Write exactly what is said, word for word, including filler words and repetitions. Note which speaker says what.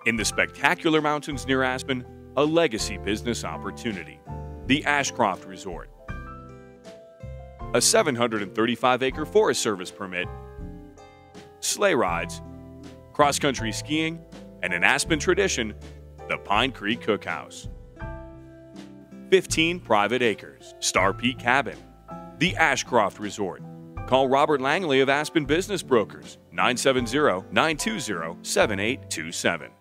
Speaker 1: In the spectacular mountains near Aspen, a legacy business opportunity. The Ashcroft Resort. A seven hundred thirty-five acre Forest Service permit, sleigh rides, cross-country skiing, and an Aspen tradition, the Pine Creek Cookhouse. fifteen private acres, Star Peak Cabin, the Ashcroft Resort. Call Robert Langley of Aspen Business Brokers, nine seven zero, nine two zero, seven eight two seven.